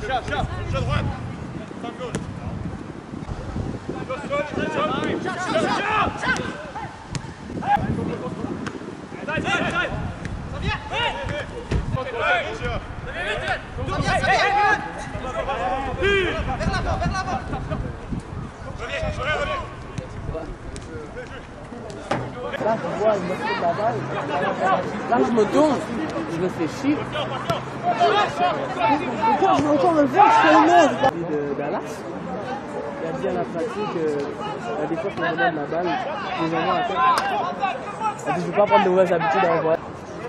Là, je vois une morceau de la balle. Là, je me tourne, je me fais chier. Pourquoi je veux encore me faire, je fais une merde. De Dallas, il a dit à la pratique, des fois, quand on donne la balle, les gens à terre. Il a dit, je veux pas prendre de mauvaises habitudes à envoyer.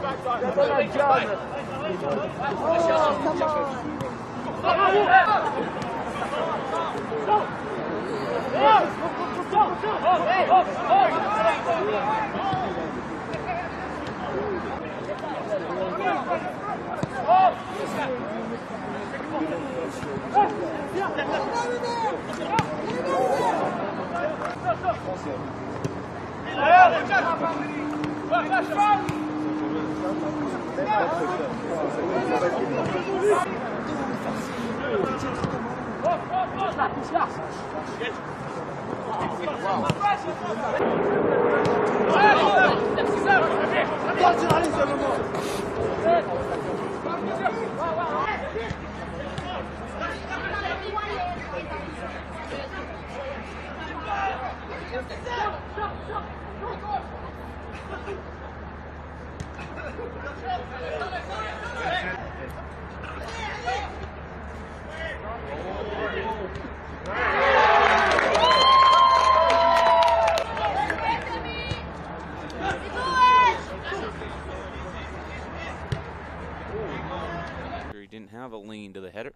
He didn't have a lean to the header.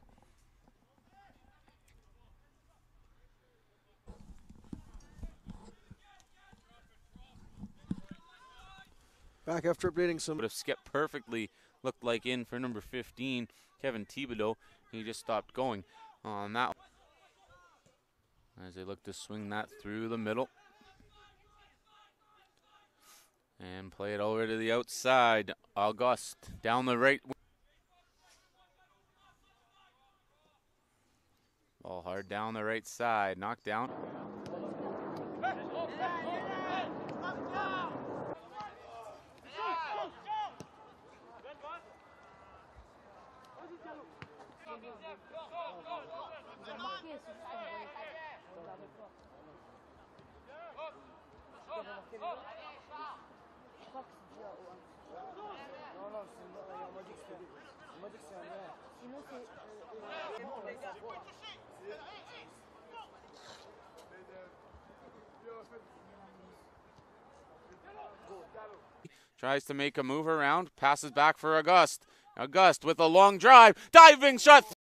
Back after updating some. Would have skipped perfectly, looked like in for number 15, Kevin Thibodeau. He just stopped going on that one. As they look to swing that through the middle. And play it over to the outside. Auguste down the right. Ball hard down the right side. Knocked down. Tries to make a move around, passes back for Auguste. Auguste with a long drive, diving shot.